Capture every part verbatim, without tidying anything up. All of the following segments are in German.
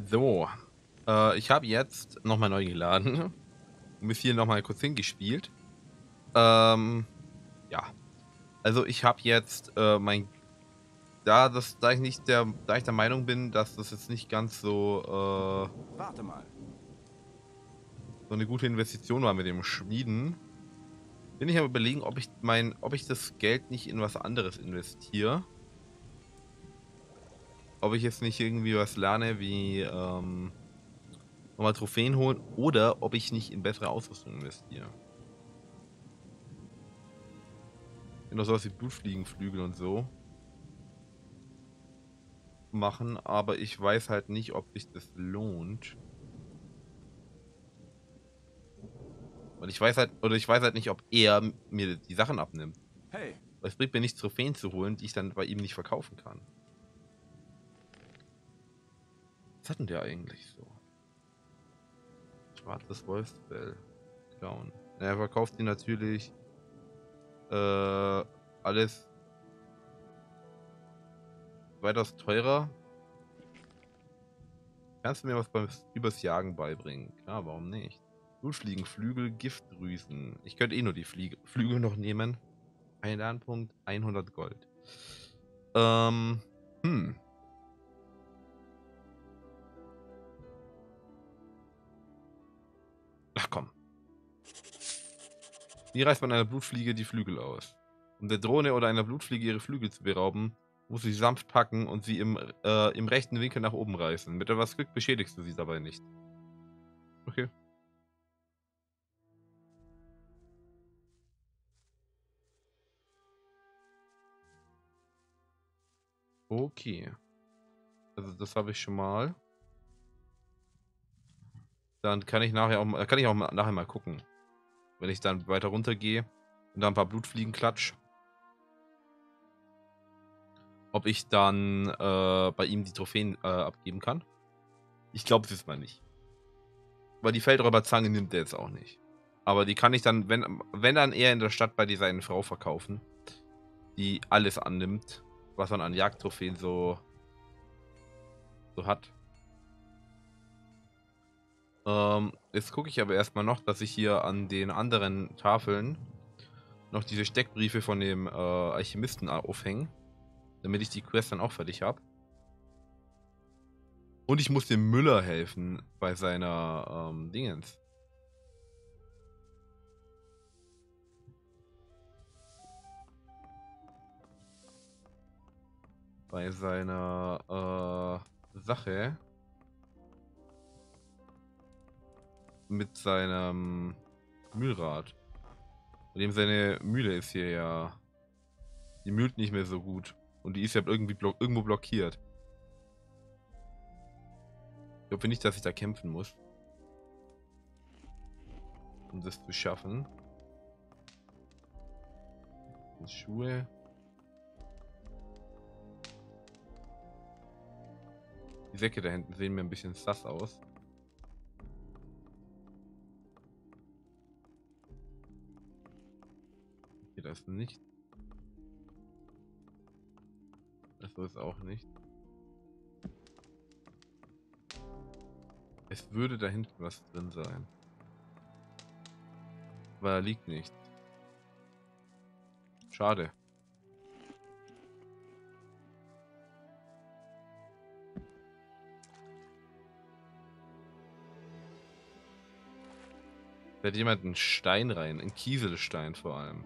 So, äh, ich habe jetzt nochmal neu geladen und bis hier nochmal kurz hingespielt. Ähm, ja, also ich habe jetzt äh, mein, da das, da ich nicht der, da ich der Meinung bin, dass das jetzt nicht ganz so äh, Warte mal. so eine gute Investition war mit dem Schmieden, bin ich am überlegen, ob ich mein, ob ich das Geld nicht in was anderes investiere, ob ich jetzt nicht irgendwie was lerne wie ähm, nochmal Trophäen holen oder ob ich nicht in bessere Ausrüstung investiere. Noch sowas wie Blutfliegenflügel und so machen, aber ich weiß halt nicht, ob sich das lohnt. Und ich weiß halt, oder ich weiß halt nicht, ob er mir die Sachen abnimmt. Hey, Weil es bringt mir nichts, Trophäen zu holen, die ich dann bei ihm nicht verkaufen kann. Was hat denn der eigentlich so? Schwarzes Wolfsfell. Klauen. Er verkauft die natürlich äh, alles weitaus teurer. Kannst du mir was beim, übers Jagen beibringen? Klar, warum nicht? Blutfliegenflügel, Giftdrüsen. Ich könnte eh nur die Fliege, Flügel noch nehmen. Ein Lernpunkt, hundert Gold. Ähm, hm. Ach komm. Wie reißt man einer Blutfliege die Flügel aus? Um der Drohne oder einer Blutfliege ihre Flügel zu berauben, musst du sie sanft packen und sie im, äh, im rechten Winkel nach oben reißen. Mit etwas Glück beschädigst du sie dabei nicht. Okay. Okay. Also das habe ich schon mal. Dann kann ich nachher auch, mal- kann ich auch mal, nachher mal gucken. Wenn ich dann weiter runter gehe und da ein paar Blutfliegen klatsch. Ob ich dann äh, bei ihm die Trophäen äh, abgeben kann. Ich glaube es mal nicht. Weil die Feldräuberzange nimmt er jetzt auch nicht. Aber die kann ich dann, wenn, wenn dann eher in der Stadt bei dieser einen Frau verkaufen, die alles annimmt, was man an Jagdtrophäen so, so hat. Ähm, jetzt gucke ich aber erstmal noch, dass ich hier an den anderen Tafeln noch diese Steckbriefe von dem äh, Alchemisten aufhänge, damit ich die Quest dann auch fertig habe. Und ich muss dem Müller helfen bei seiner ähm, Dingens. Bei seiner äh, Sache mit seinem Mühlrad. Bei dem seine Mühle ist hier ja. Die mühlt nicht mehr so gut. Und die ist ja irgendwie block irgendwo blockiert. Ich hoffe nicht, dass ich da kämpfen muss. Um das zu schaffen. Das Schuhe. Die Säcke da hinten sehen mir ein bisschen sass aus. Hier, das ist nicht. Das so ist auch nicht. Es würde da hinten was drin sein. Aber da liegt nichts. Schade. Da hat jemand einen Stein rein. Einen Kieselstein vor allem.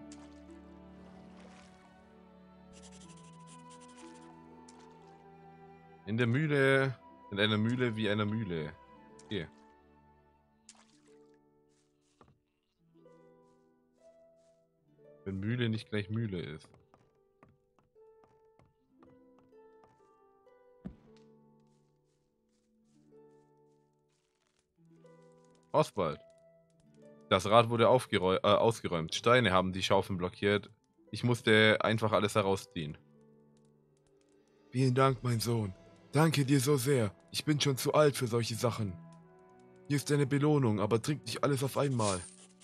In der Mühle. In einer Mühle wie einer Mühle. Okay. Wenn Mühle nicht gleich Mühle ist. Oswald. Das Rad wurde aufgeräu äh, ausgeräumt. Steine haben die Schaufeln blockiert. Ich musste einfach alles herausziehen. Vielen Dank, mein Sohn. Danke dir so sehr. Ich bin schon zu alt für solche Sachen. Hier ist deine Belohnung, aber trink nicht alles auf einmal.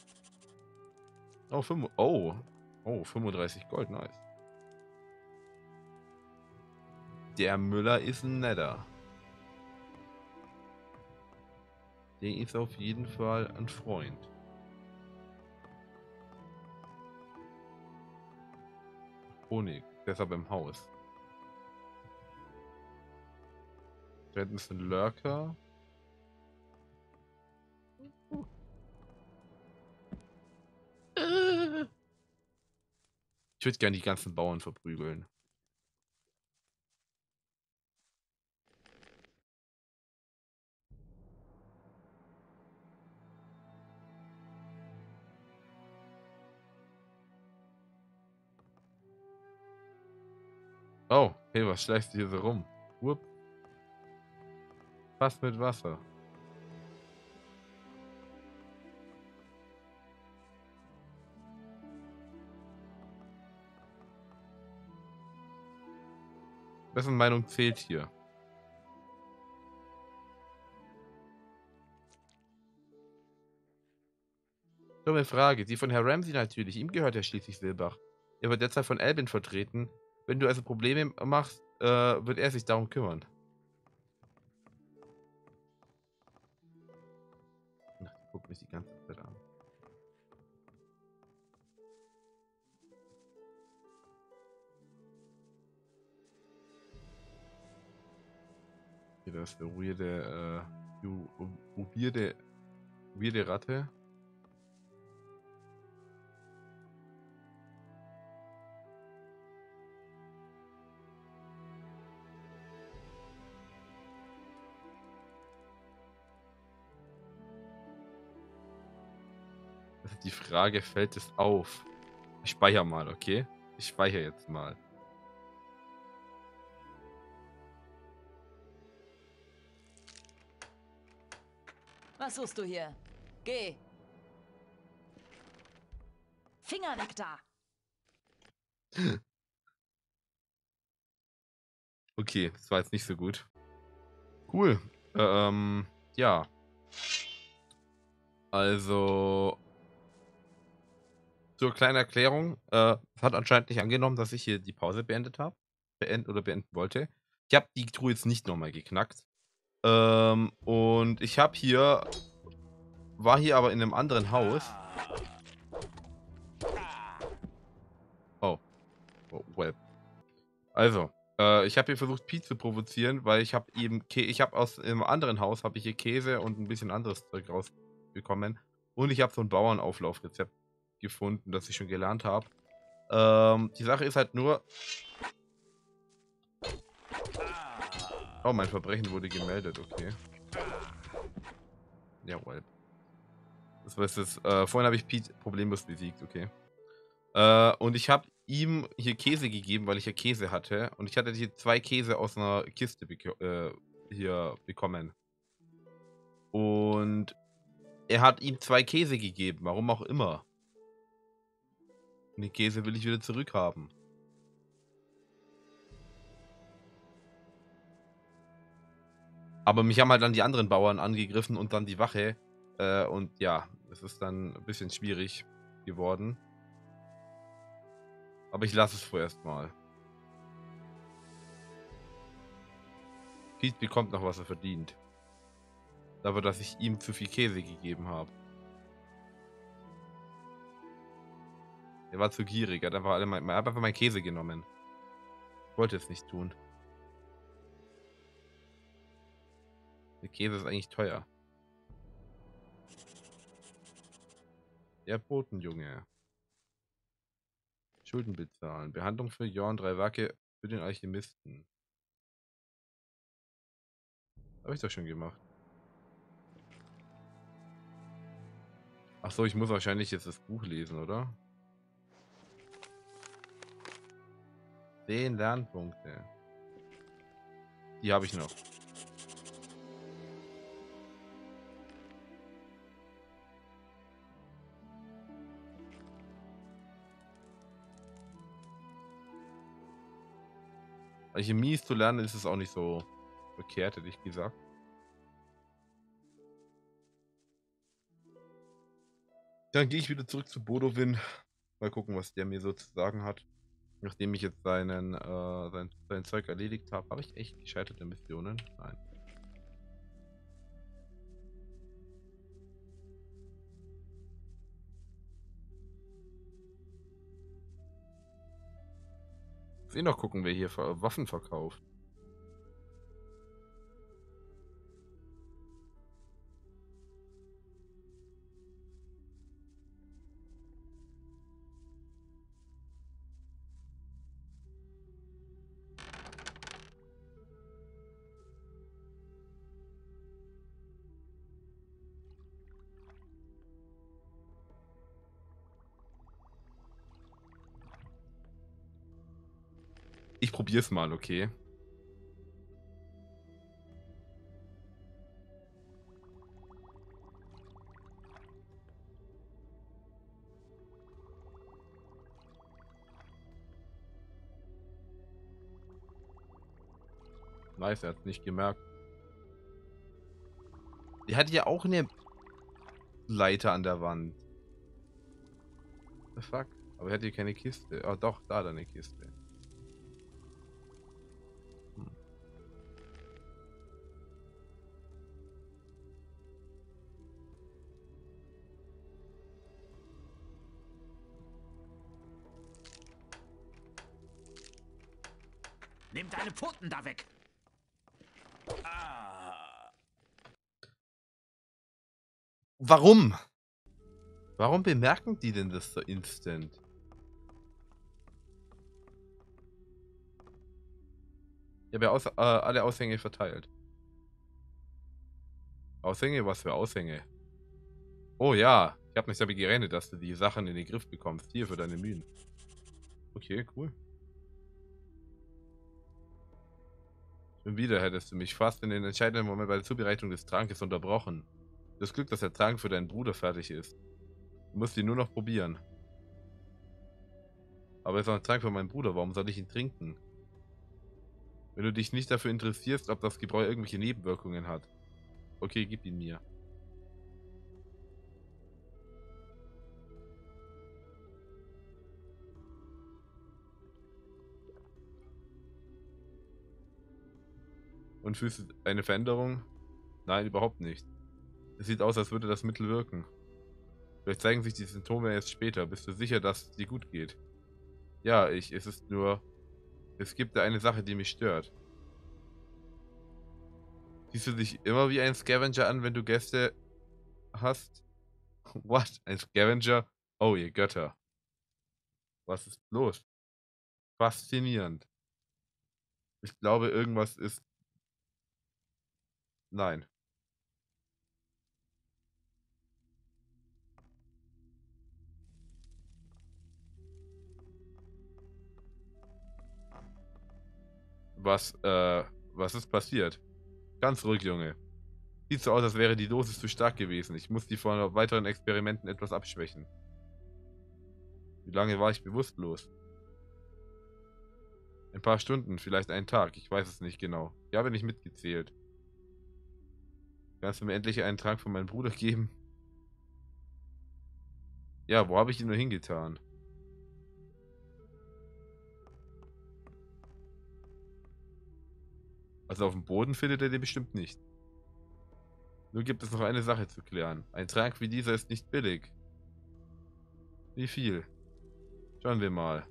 Oh, fünf oh. Oh, fünfunddreißig Gold, nice. Der Müller ist ein netter. Der ist auf jeden Fall ein Freund. Honig, deshalb im Haus. Da hinten ist ein Lurker. Ich würde gerne die ganzen Bauern verprügeln. Oh, hey, was schleichst du hier so rum? Whoop. Fast mit Wasser. Wessen Meinung zählt hier? Dumme Frage. Die von Herr Ramsey natürlich. Ihm gehört ja schließlich Silbach. Er wird derzeit von Albin vertreten. Wenn du also Probleme machst, äh, wird er sich darum kümmern. Ach, die guckt mich die ganze Zeit an. Hier, das ist eine weirde, äh, weirde, weirde Ratte. Das ist die Frage, fällt es auf? Ich speichere mal, okay? Ich speichere jetzt mal. Was suchst du hier? Geh! Finger weg da! Okay, das war jetzt nicht so gut. Cool. Ähm, ja. Also, zur kleinen Erklärung. Äh, es hat anscheinend nicht angenommen, dass ich hier die Pause beendet habe. Beend oder beenden wollte. Ich habe die Truhe jetzt nicht nochmal geknackt. Ähm, und ich habe hier, war hier aber in einem anderen Haus. Oh. Oh, well. Also, äh, ich habe hier versucht, Pete zu provozieren, weil ich habe eben, Kä ich habe aus einem anderen Haus, habe ich hier Käse und ein bisschen anderes Zeug rausbekommen. Und ich habe so ein Bauernauflaufrezept gefunden, das ich schon gelernt habe. Ähm, die Sache ist halt nur... Oh, mein Verbrechen wurde gemeldet, okay. Jawohl. Das war es. Äh, vorhin habe ich Pete problemlos besiegt, okay. Äh, und ich habe ihm hier Käse gegeben, weil ich ja Käse hatte. Und ich hatte hier zwei Käse aus einer Kiste beko äh, hier bekommen. Und er hat ihm zwei Käse gegeben, warum auch immer. Und den Käse will ich wieder zurückhaben. Aber mich haben halt dann die anderen Bauern angegriffen und dann die Wache. Äh, und ja, es ist dann ein bisschen schwierig geworden. Aber ich lasse es vorerst mal. Pete bekommt noch, was er verdient. Dafür, dass ich ihm zu viel Käse gegeben habe. Er war zu gierig. Er hat einfach, alle mein, er hat einfach meinen Käse genommen. Ich wollte es nicht tun. Der Käse ist eigentlich teuer. Der Botenjunge. Schulden bezahlen. Behandlung für Jorn, drei Werke für den Alchemisten. Habe ich doch schon gemacht. Ach so, ich muss wahrscheinlich jetzt das Buch lesen, oder? zehn Lernpunkte. Die habe ich noch. Alchemie zu lernen ist es auch nicht so verkehrt, hätte ich gesagt. Dann gehe ich wieder zurück zu Bodowin. Mal gucken, was der mir so zu sagen hat. Nachdem ich jetzt seinen, äh, sein, sein Zeug erledigt habe. Habe ich echt gescheiterte Missionen? Nein. Muss eh noch gucken, wer hier ver- Waffen verkauft. Ich probier's mal, okay? Nice, er hat's nicht gemerkt. Die hatte ja auch eine Leiter an der Wand. The fuck? Aber er hat hier keine Kiste. Oh doch, da hat er eine Kiste. Hm. Nimm deine Pfoten da weg! Ah. Warum? Warum bemerken die denn das so instant? Ich habe ja aus, äh, alle Aushänge verteilt. Aushänge? Was für Aushänge? Oh ja, ich habe mich damit gerechnet, dass du die Sachen in den Griff bekommst. Hier für deine Mühen. Okay, cool. Schon wieder hättest du mich fast in den entscheidenden Moment bei der Zubereitung des Trankes unterbrochen. Das Glück, dass der Trank für deinen Bruder fertig ist. Du musst ihn nur noch probieren. Aber es ist auch ein Trank für meinen Bruder. Warum soll ich ihn trinken? Wenn du dich nicht dafür interessierst, ob das Gebräu irgendwelche Nebenwirkungen hat. Okay, gib ihn mir. Und fühlst du eine Veränderung? Nein, überhaupt nicht. Es sieht aus, als würde das Mittel wirken. Vielleicht zeigen sich die Symptome erst später. Bist du sicher, dass es dir gut geht? Ja, ich. Es ist nur... Es gibt da eine Sache, die mich stört. Siehst du dich immer wie ein Scavenger an, wenn du Gäste hast? What? Ein Scavenger? Oh, ihr Götter. Was ist los? Faszinierend. Ich glaube, irgendwas ist... Nein. Was, äh, was ist passiert? Ganz ruhig, Junge. Sieht so aus, als wäre die Dosis zu stark gewesen. Ich muss die vor weiteren Experimenten etwas abschwächen. Wie lange war ich bewusstlos? Ein paar Stunden, vielleicht einen Tag. Ich weiß es nicht genau. Ich habe nicht mitgezählt. Kannst du mir endlich einen Trank von meinem Bruder geben? Ja, wo habe ich ihn nur hingetan? Also auf dem Boden findet er den bestimmt nicht. Nur gibt es noch eine Sache zu klären. Ein Trank wie dieser ist nicht billig. Wie viel? Schauen wir mal.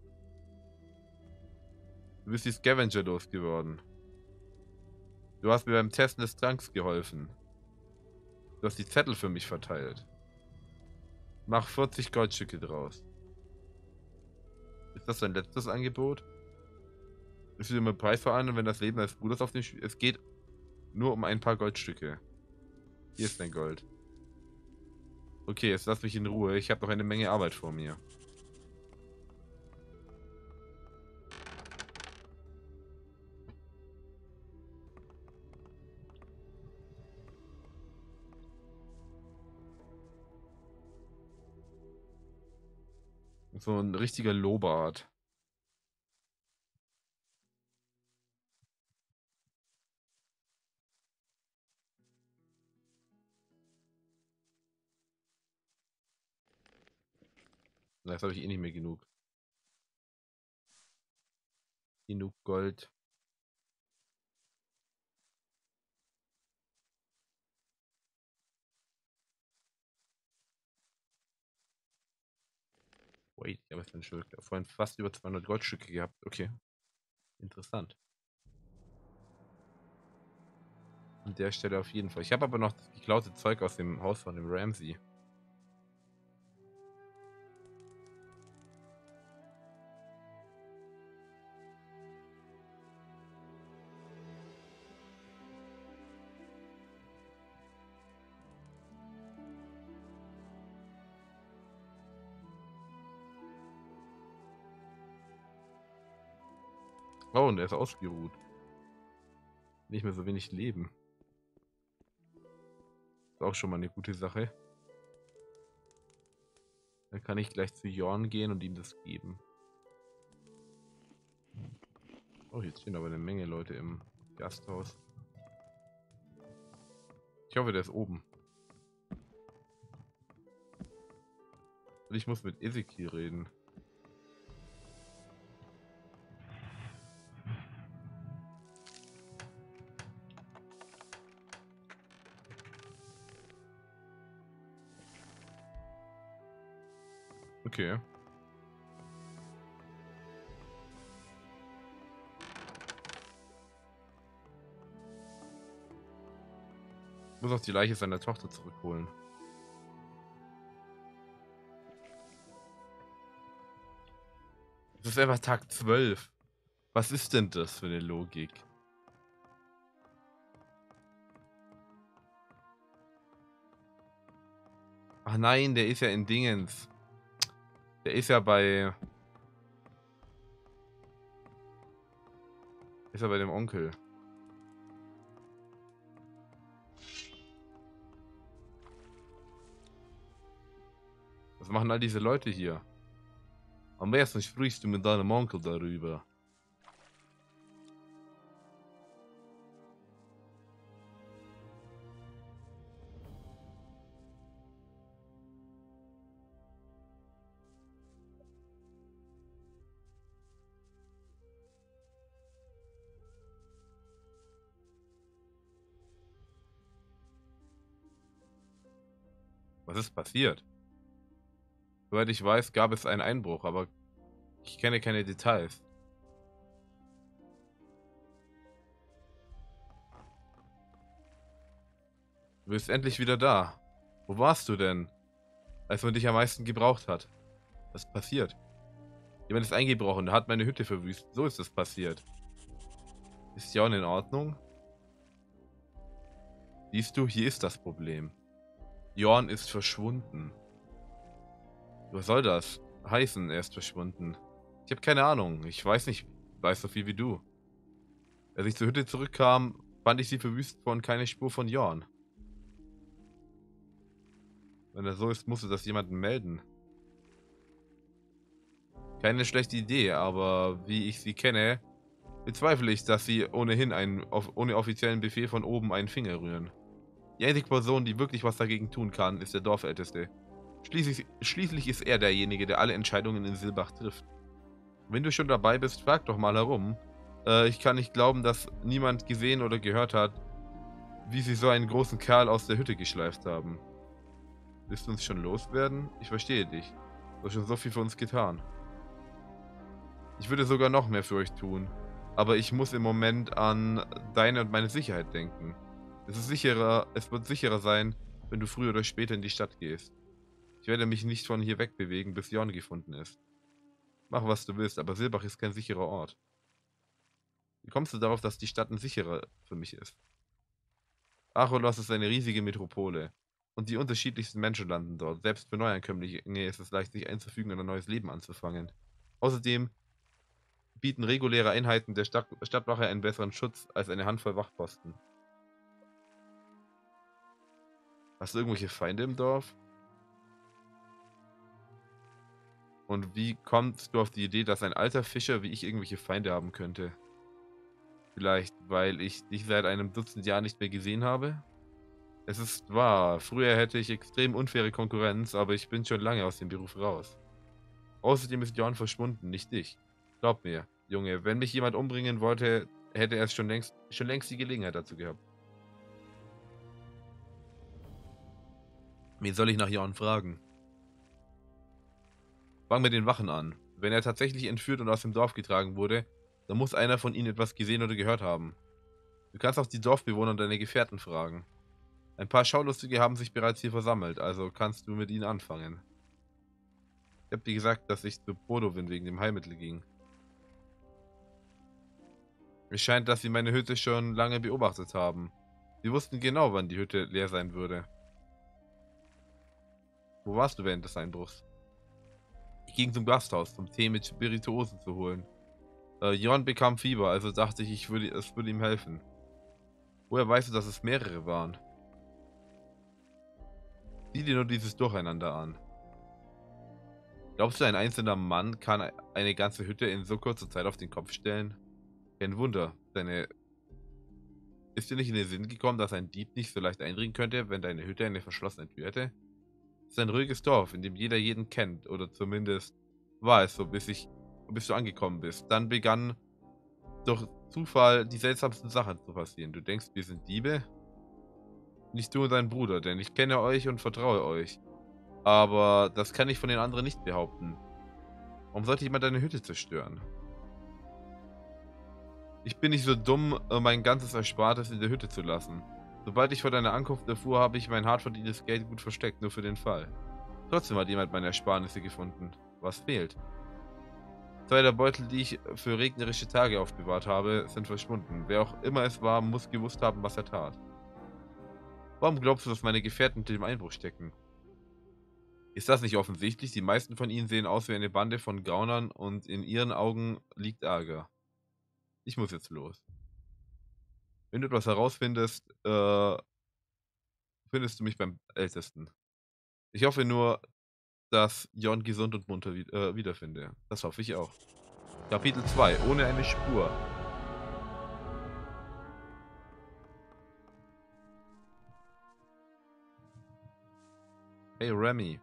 Du bist die Scavenger losgeworden. Du hast mir beim Testen des Tranks geholfen. Du hast die Zettel für mich verteilt. Mach vierzig Goldstücke draus. Ist das dein letztes Angebot? Ich will mir Preis vereinbaren, wenn das Leben deines Bruders auf dem Spiel... Es geht nur um ein paar Goldstücke. Hier ist dein Gold. Okay, jetzt lass mich in Ruhe. Ich habe noch eine Menge Arbeit vor mir. So ein richtiger Lobart. Jetzt habe ich eh nicht mehr genug. Genug Gold. Wait, ich habe jetzt ein Stück. Vorhin fast über zweihundert Goldstücke gehabt. Okay. Interessant. An der Stelle auf jeden Fall. Ich habe aber noch das geklaute Zeug aus dem Haus von dem Ramsey. Oh, und er ist ausgeruht. Nicht mehr so wenig Leben. Ist auch schon mal eine gute Sache. Dann kann ich gleich zu Jorn gehen und ihm das geben. Oh, jetzt stehen aber eine Menge Leute im Gasthaus. Ich hoffe, der ist oben. Und ich muss mit Ezekiel reden. Okay. Ich muss auch die Leiche seiner Tochter zurückholen. Das ist einfach Tag zwölf. Was ist denn das für eine Logik? Ach nein, der ist ja in Dingens. Der ist ja bei... Ist ja bei dem Onkel. Was machen all diese Leute hier? Am besten sprichst du mit deinem Onkel darüber. Was ist passiert? Soweit ich weiß, gab es einen Einbruch, aber ich kenne keine Details. Du bist endlich wieder da. Wo warst du denn, als man dich am meisten gebraucht hat? Was ist passiert? Jemand ist eingebrochen, der hat meine Hütte verwüstet. So ist es passiert. Ist Jorn in Ordnung? Siehst du, hier ist das Problem. Jorn ist verschwunden. Was soll das heißen, er ist verschwunden? Ich habe keine Ahnung. Ich weiß nicht, weiß so viel wie du. Als ich zur Hütte zurückkam, fand ich sie verwüstet und keine Spur von Jorn. Wenn das so ist, musste das jemanden melden. Keine schlechte Idee, aber wie ich sie kenne, bezweifle ich, dass sie ohnehin einen, auf, ohne offiziellen Befehl von oben einen Finger rühren. Die einzige Person, die wirklich was dagegen tun kann, ist der Dorfälteste. Schließlich, schließlich ist er derjenige, der alle Entscheidungen in Silbach trifft. Wenn du schon dabei bist, frag doch mal herum. Äh, ich kann nicht glauben, dass niemand gesehen oder gehört hat, wie sie so einen großen Kerl aus der Hütte geschleift haben. Willst du uns schon loswerden? Ich verstehe dich. Du hast schon so viel für uns getan. Ich würde sogar noch mehr für euch tun. Aber ich muss im Moment an deine und meine Sicherheit denken. Es ist sicherer, es wird sicherer sein, wenn du früher oder später in die Stadt gehst. Ich werde mich nicht von hier wegbewegen, bis Jorn gefunden ist. Mach, was du willst, aber Silbach ist kein sicherer Ort. Wie kommst du darauf, dass die Stadt ein sicherer für mich ist? Acholos ist eine riesige Metropole. Und die unterschiedlichsten Menschen landen dort. Selbst für Neuankömmlinge ist es leicht, sich einzufügen und ein neues Leben anzufangen. Außerdem bieten reguläre Einheiten der Stadt Stadtwache einen besseren Schutz als eine Handvoll Wachposten. Hast du irgendwelche Feinde im Dorf? Und wie kommst du auf die Idee, dass ein alter Fischer wie ich irgendwelche Feinde haben könnte? Vielleicht, weil ich dich seit einem Dutzend Jahren nicht mehr gesehen habe? Es ist wahr, früher hätte ich extrem unfaire Konkurrenz, aber ich bin schon lange aus dem Beruf raus. Außerdem ist Jorn verschwunden, nicht ich. Glaub mir, Junge, wenn mich jemand umbringen wollte, hätte er es schon längst, schon längst die Gelegenheit dazu gehabt. Wen soll ich nach Jorn fragen? Fang mit den Wachen an. Wenn er tatsächlich entführt und aus dem Dorf getragen wurde, dann muss einer von ihnen etwas gesehen oder gehört haben. Du kannst auch die Dorfbewohner und deine Gefährten fragen. Ein paar Schaulustige haben sich bereits hier versammelt, also kannst du mit ihnen anfangen. Ich hab dir gesagt, dass ich zu Podowin wegen dem Heilmittel ging. Es scheint, dass sie meine Hütte schon lange beobachtet haben. Sie wussten genau, wann die Hütte leer sein würde. Wo warst du während des Einbruchs? Ich ging zum Gasthaus, um Tee mit Spirituosen zu holen. Äh, Jon bekam Fieber, also dachte ich, ich würde, es würde ihm helfen. Woher weißt du, dass es mehrere waren? Sieh dir nur dieses Durcheinander an. Glaubst du, ein einzelner Mann kann eine ganze Hütte in so kurzer Zeit auf den Kopf stellen? Kein Wunder, deine... Ist dir nicht in den Sinn gekommen, dass ein Dieb nicht so leicht eindringen könnte, wenn deine Hütte eine verschlossene Tür hätte? Es ist ein ruhiges Dorf, in dem jeder jeden kennt, oder zumindest war es so, bis ich, bis du angekommen bist. Dann begann durch Zufall die seltsamsten Sachen zu passieren. Du denkst, wir sind Diebe? Nicht du und dein Bruder, denn ich kenne euch und vertraue euch. Aber das kann ich von den anderen nicht behaupten. Warum sollte jemand deine Hütte zerstören? Ich bin nicht so dumm, mein ganzes Erspartes in der Hütte zu lassen. Sobald ich vor deiner Ankunft erfuhr, habe ich mein hart verdientes Geld gut versteckt, nur für den Fall. Trotzdem hat jemand meine Ersparnisse gefunden. Was fehlt? Zwei der Beutel, die ich für regnerische Tage aufbewahrt habe, sind verschwunden. Wer auch immer es war, muss gewusst haben, was er tat. Warum glaubst du, dass meine Gefährten hinter dem Einbruch stecken? Ist das nicht offensichtlich? Die meisten von ihnen sehen aus wie eine Bande von Gaunern und in ihren Augen liegt Ärger. Ich muss jetzt los. Wenn du etwas herausfindest, äh, findest du mich beim Ältesten. Ich hoffe nur, dass Jon gesund und munter wi äh, wiederfinde. Das hoffe ich auch. Kapitel zwei. Ohne eine Spur. Hey Remy.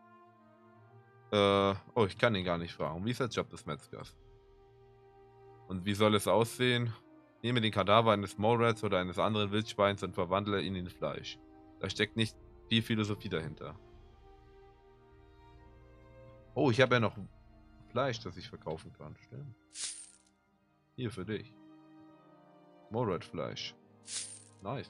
Äh, oh, ich kann ihn gar nicht fragen. Wie ist der Job des Metzgers? Und wie soll es aussehen? Nehme den Kadaver eines Morats oder eines anderen Wildschweins und verwandle ihn in Fleisch. Da steckt nicht viel Philosophie dahinter. Oh, ich habe ja noch Fleisch, das ich verkaufen kann. Stimmt. Hier für dich. Morat-Fleisch. Nice.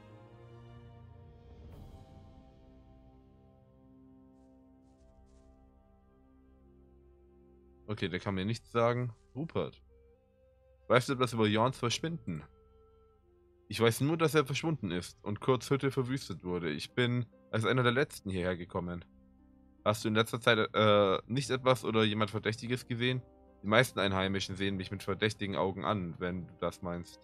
Okay, der kann mir nichts sagen. Rupert. Weißt du etwas über Jorns Verschwinden? Ich weiß nur, dass er verschwunden ist und Kurts Hütte verwüstet wurde. Ich bin als einer der Letzten hierher gekommen. Hast du in letzter Zeit äh, nicht etwas oder jemand Verdächtiges gesehen? Die meisten Einheimischen sehen mich mit verdächtigen Augen an, wenn du das meinst.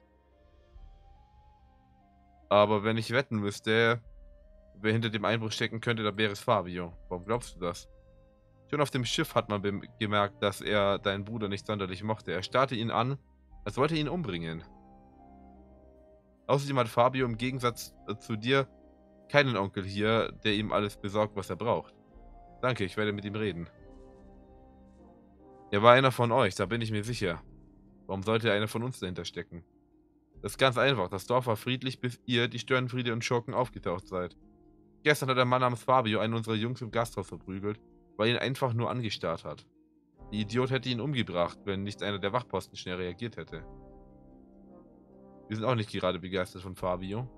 Aber wenn ich wetten müsste, wer hinter dem Einbruch stecken könnte, dann wäre es Fabio. Warum glaubst du das? Schon auf dem Schiff hat man gemerkt, dass er deinen Bruder nicht sonderlich mochte. Er starrte ihn an, als wollte er ihn umbringen. Außerdem hat Fabio im Gegensatz zu dir keinen Onkel hier, der ihm alles besorgt, was er braucht. Danke, ich werde mit ihm reden. Er war einer von euch, da bin ich mir sicher. Warum sollte einer von uns dahinter stecken? Das ist ganz einfach. Das Dorf war friedlich, bis ihr, die Störenfriede und Schurken, aufgetaucht seid. Gestern hat ein Mann namens Fabio einen unserer Jungs im Gasthaus verprügelt, weil er ihn einfach nur angestarrt hat. Der Idiot hätte ihn umgebracht, wenn nicht einer der Wachposten schnell reagiert hätte. Wir sind auch nicht gerade begeistert von Fabio.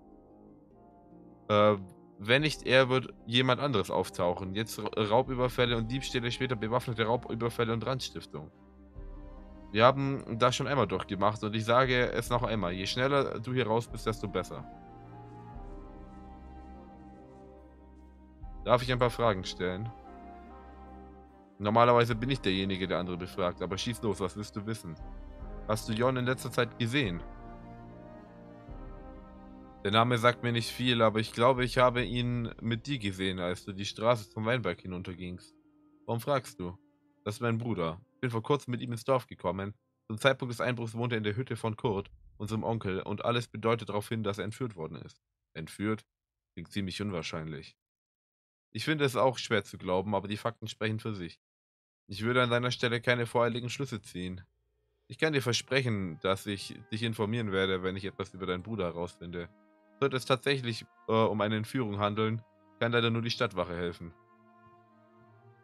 Äh, wenn nicht er, wird jemand anderes auftauchen. Jetzt Raubüberfälle und Diebstähle, später bewaffnete Raubüberfälle und Brandstiftung. Wir haben das schon einmal durchgemacht und ich sage es noch einmal. Je schneller du hier raus bist, desto besser. Darf ich ein paar Fragen stellen? Normalerweise bin ich derjenige, der andere befragt, aber schieß los, was willst du wissen? Hast du Jon in letzter Zeit gesehen? Der Name sagt mir nicht viel, aber ich glaube, ich habe ihn mit dir gesehen, als du die Straße zum Weinberg hinuntergingst. Warum fragst du? Das ist mein Bruder. Ich bin vor kurzem mit ihm ins Dorf gekommen. Zum Zeitpunkt des Einbruchs wohnt er in der Hütte von Kurt, unserem Onkel, und alles bedeutet darauf hin, dass er entführt worden ist. Entführt? Klingt ziemlich unwahrscheinlich. Ich finde es auch schwer zu glauben, aber die Fakten sprechen für sich. Ich würde an deiner Stelle keine voreiligen Schlüsse ziehen. Ich kann dir versprechen, dass ich dich informieren werde, wenn ich etwas über deinen Bruder herausfinde. Sollte es tatsächlich äh, um eine Entführung handeln, kann leider nur die Stadtwache helfen.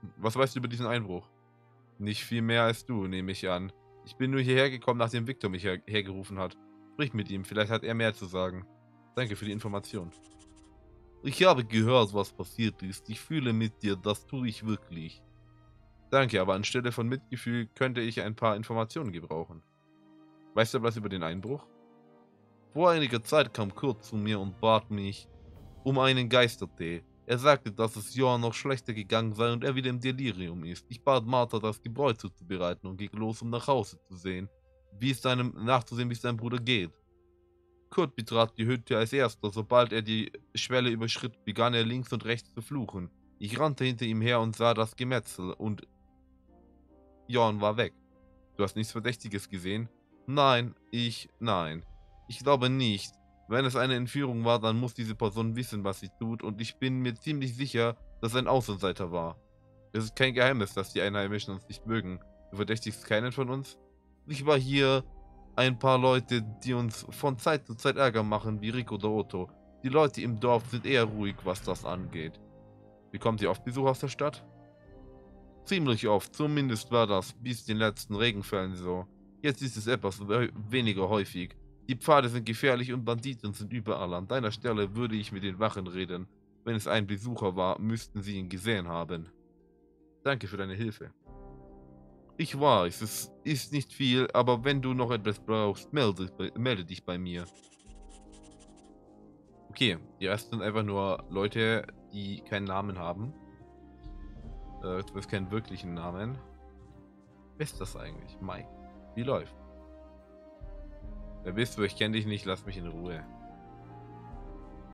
Was weißt du über diesen Einbruch? Nicht viel mehr als du, nehme ich an. Ich bin nur hierher gekommen, nachdem Victor mich her hergerufen hat. Sprich mit ihm, vielleicht hat er mehr zu sagen. Danke für die Information. Ich habe gehört, was passiert ist. Ich fühle mit dir, das tue ich wirklich. Danke, aber anstelle von Mitgefühl könnte ich ein paar Informationen gebrauchen. Weißt du was über den Einbruch? Vor einiger Zeit kam Kurt zu mir und bat mich um einen Geistertee. Er sagte, dass es Johann noch schlechter gegangen sei und er wieder im Delirium ist. Ich bat Martha, das Gebräu zuzubereiten und ging los, um nach Hause zu sehen, wie es seinem, nachzusehen, wie es seinem Bruder geht. Kurt betrat die Hütte als erster. Sobald er die Schwelle überschritt, begann er links und rechts zu fluchen. Ich rannte hinter ihm her und sah das Gemetzel und Johann war weg. Du hast nichts Verdächtiges gesehen? Nein, ich, nein. Ich glaube nicht. Wenn es eine Entführung war, dann muss diese Person wissen, was sie tut, und ich bin mir ziemlich sicher, dass es ein Außenseiter war. Es ist kein Geheimnis, dass die Einheimischen uns nicht mögen. Du verdächtigst keinen von uns? Ich war hier ein paar Leute, die uns von Zeit zu Zeit Ärger machen, wie Rick oder Otto. Die Leute im Dorf sind eher ruhig, was das angeht. Bekommt ihr oft Besuch aus der Stadt? Ziemlich oft, zumindest war das bis den letzten Regenfällen so. Jetzt ist es etwas weniger häufig. Die Pfade sind gefährlich und Banditen sind überall. An deiner Stelle würde ich mit den Wachen reden. Wenn es ein Besucher war, müssten sie ihn gesehen haben. Danke für deine Hilfe. Ich weiß, es ist nicht viel, aber wenn du noch etwas brauchst, melde, melde dich bei mir. Okay, die Rest sind einfach nur Leute, die keinen Namen haben. Äh, du hast keinen wirklichen Namen. Wer ist das eigentlich? Mike. Wie läuft? Wer bist du? Ich kenne dich nicht, lass mich in Ruhe.